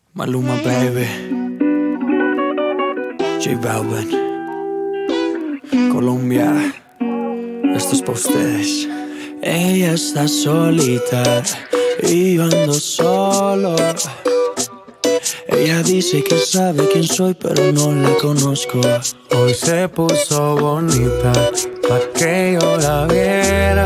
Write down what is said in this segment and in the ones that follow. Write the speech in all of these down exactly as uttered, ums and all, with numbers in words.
Maluma, baby. J Balvin. Colombia. Esto es pa' ustedes. Ella está solita y yo ando solo. Ella dice que sabe quién soy, pero no la conozco. Hoy se puso bonita pa' que yo la viera.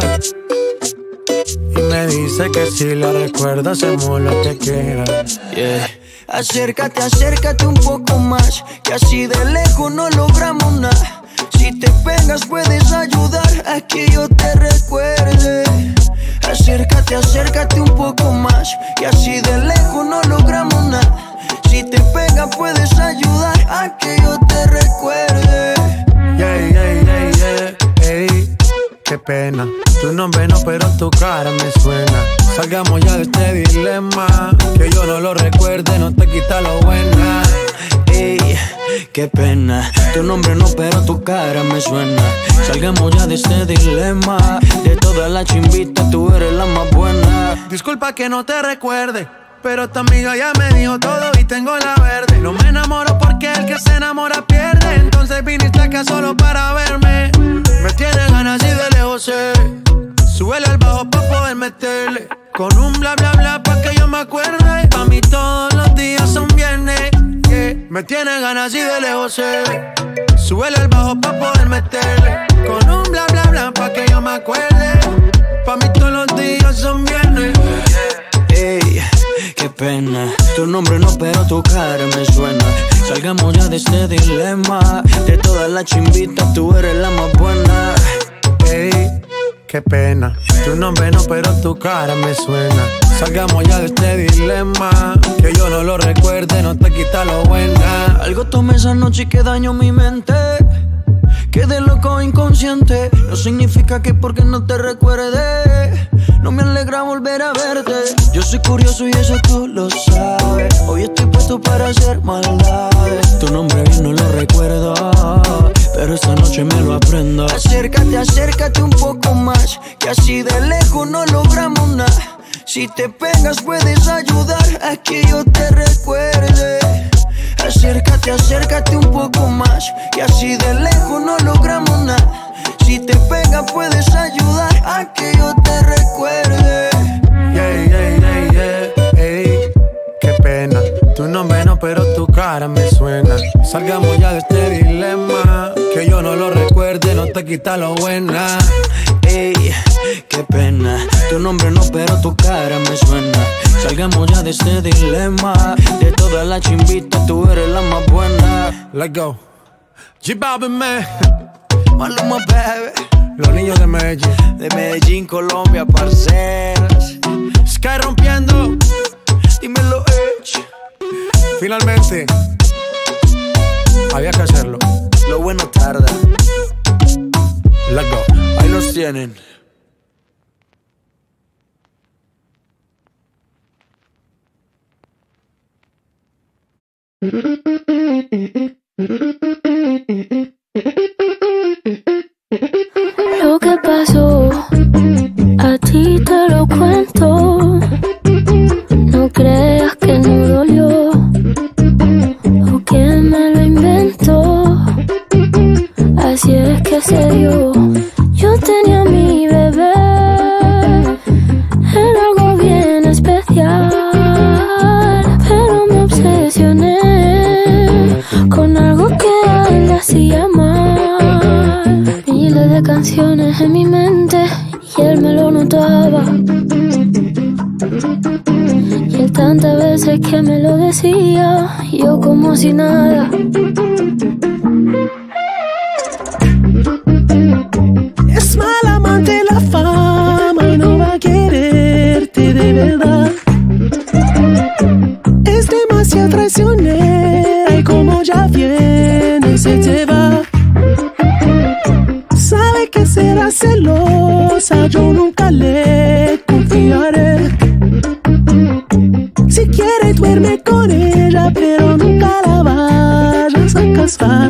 Y me dice que si la recuerda hacemos lo que quiera. Yeah. Acércate, acércate un poco más, que así de lejos no logramos nada. Si te pegas puedes ayudar a que yo te recuerde. Acércate, acércate un poco más, que así de lejos no logramos nada. Si te pegas puedes ayudar a que yo te recuerde. Yeah, yeah, yeah, yeah, ey, qué pena. Tu nombre no, pero tu cara me suena. Salgamos ya de este dilema. Que yo no lo recuerde, no te quita lo buena. Ey, qué pena. Tu nombre no, pero tu cara me suena. Salgamos ya de este dilema. De todas las chimbitas, tú eres la más buena. Disculpa que no te recuerde, pero tu amiga ya me dijo todo y tengo la verde. No me enamoro porque el que se enamora pierde. Entonces viniste acá solo para verme. Me tienes ganas y de lejos sé. Súbele al bajo pa' poder meterle. Con un bla bla bla pa' que yo me acuerde. Pa' mí todos los días son viernes, yeah. Me tienes ganas y de lejos sé. Súbele al bajo pa' poder meterle. Con un bla bla bla pa' que yo me acuerde. Pa' mí todos los días son viernes, yeah. Ey, qué pena. Tu nombre no, pero tu cara me suena. Salgamos ya de este dilema. De todas las chimbitas, tú eres la más buena. Ey, qué pena. Tu nombre no, pero tu cara me suena. Salgamos ya de este dilema. Que yo no lo recuerde, no te quita lo buena. Algo tomé esa noche y que dañó mi mente. Quedé loco inconsciente. No significa que porque no te recuerde no me alegra volver a verte. Yo soy curioso y eso tú lo sabes. Hoy estoy puesto para hacer maldades. Tu nombre bien no lo recuerdo, pero esta noche me lo aprendo. Acércate, acércate un poco más, que así de lejos no logramos nada. Si te pegas puedes ayudar a que yo te recuerde. Acércate, acércate un poco más, que así de lejos no logramos nada. Si te pegas puedes ayudar a que yo te recuerde. Yeah, yeah, yeah, yeah, ey, qué pena. Tu nombre no, pero tu cara me suena. Salgamos ya de este dilema. Que yo no lo recuerde, no te quita lo buena. Ey, qué pena. Tu nombre no, pero tu cara me suena. Salgamos ya de este dilema. De todas las chimbitas, tú eres la más buena. Let's go. J Balvin, man. Maluma, baby. Los niños de Medellín. De Medellín, Colombia, parceras. Sky rompiendo. Dímelo, Edge. Finalmente, había que hacerlo. Lo bueno tarda. Let's go. Ahí los tienen. Lo que pasó, a ti te lo cuento. No creas que no dolió, o que me lo inventó. Así es que se dio. Yo tenía mi bebé, era algo bien especial, pero me obsesioné con algo que a él le hacía mal. Miles de canciones en mi mente y él me lo notaba. Y él tantas veces que me lo decía, yo como si nada. Es mal amante la fama y no va a quererte de verdad. Es demasiado traicionera y como ya viene se te va. Sabe que será celosa, yo nunca le confiaré. Si quiere duerme con ella, pero nunca la vayas a casar.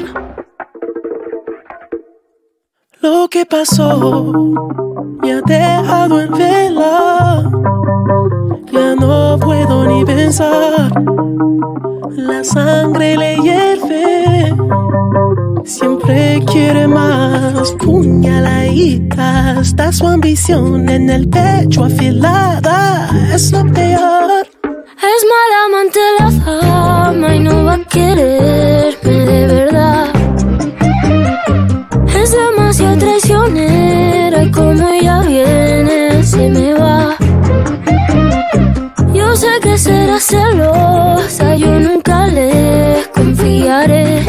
Lo que pasó me ha dejado en vela. Ya no puedo ni pensar La sangre le hierve, siempre quiere más. Puñaladita, está su ambición en el pecho afilada. Es lo peor. Es mala amante la fama y no va a quererme de verdad. Es demasiado traicionera y como ella viene se me va. Yo sé que será celosa, yo nunca le confiaré.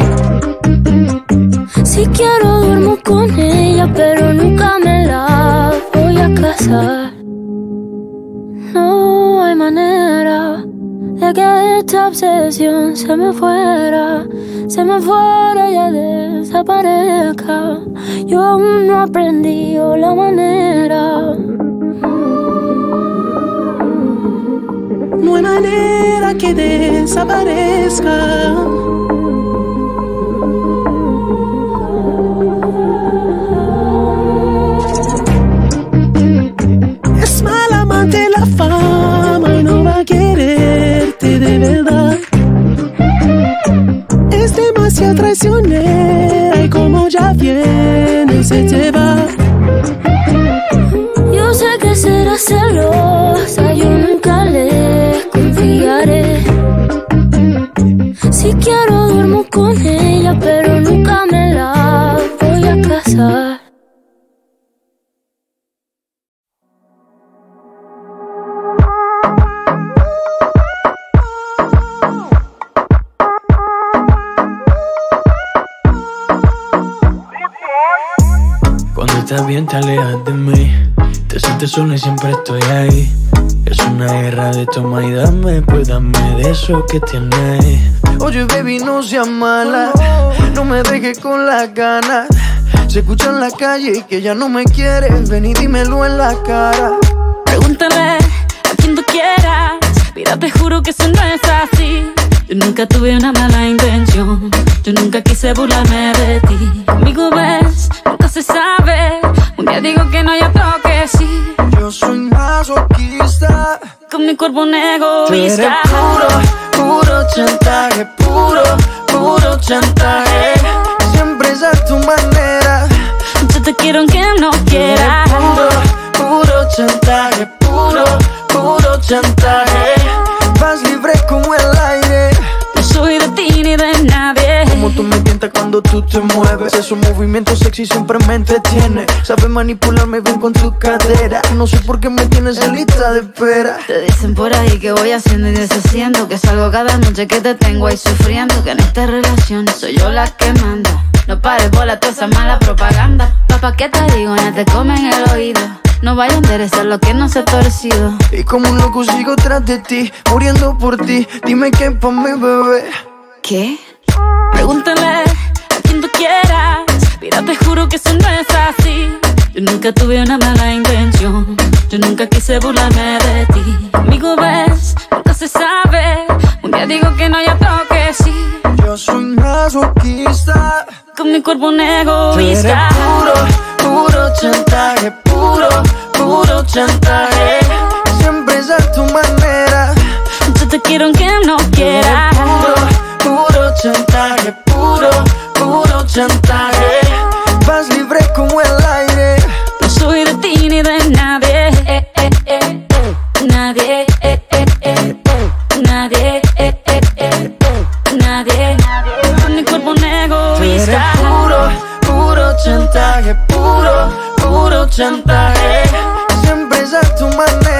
Si quiero duermo con ella, pero nunca me la voy a casar. No hay manera de que esta obsesión se me fuera, se me fuera y ya desaparezca. Yo aún no he aprendido la manera. No hay manera que desaparezca. Es mala amante la fama y no va a quererte de verdad. Es demasiado traicionera y como ya viene se te va. Yo sé que será celosa, yo nunca le confiaré. Si quiero duermo con ella, pero nunca me la voy a casar. Cuando estás bien te alejas de mí, te sientes sola y siempre estoy ahí. Es una guerra de toma y dame, pues dame de eso que tienes. Oye baby, no seas mala, no me dejes con las ganas. Se escucha en la calle que ya no me quieres, ven y dímelo en la cara. Pregúntale a quien tú quieras, mira te juro que eso no es así. Yo nunca tuve una mala intención, yo nunca quise burlarme de ti. Conmigo ves, nunca se sabe, un día digo que no, ya toque sí. Yo soy masoquista, con mi cuerpo un egoísta. Tú eres puro, puro chantaje, puro, puro chantaje. Siempre es a tu manera. Yo te quiero aunque no quieras. Puro, puro chantaje, puro, puro chantaje. Vas libre como el aire. No soy de ti ni de nadie. Como tú me tientas cuando tú te mueves. Esos movimientos sexy siempre me entretiene. Sabes manipularme bien con tu cadera. No sé por qué me tienes en lista de espera. Te dicen por ahí que voy haciendo y deshaciendo, que salgo cada noche que te tengo ahí sufriendo, que en esta relación soy yo la que manda. No pares bola toda esa mala propaganda. Papá, ¿qué te digo? No te comen el oído. No vaya a enderezar lo que no se ha torcido. Y como un loco sigo tras de ti, muriendo por ti. Dime qué pa' mi bebé. ¿Qué? Pregúntale a quien tú quieras, mira te juro que eso no es así. Yo nunca tuve una mala intención, yo nunca quise burlarme de ti. Conmigo ves, nunca se sabe, un día digo que no, ya toque sí. Yo soy masoquista, con mi cuerpo un egoísta. Puro, puro chantaje, puro, puro chantaje. Siempre es a tu manera. Yo te quiero aunque no quieras. Puro, puro chantaje, puro, puro chantaje. Vas libre como el aire. No soy de ti ni de nadie. Eh, eh, eh, eh. Nadie, eh, eh, eh. Nadie, eh, eh, eh. Nadie. Con mi cuerpo un egoísta. Puro, puro chantaje, puro, puro chantaje. Siempre es a tu manera.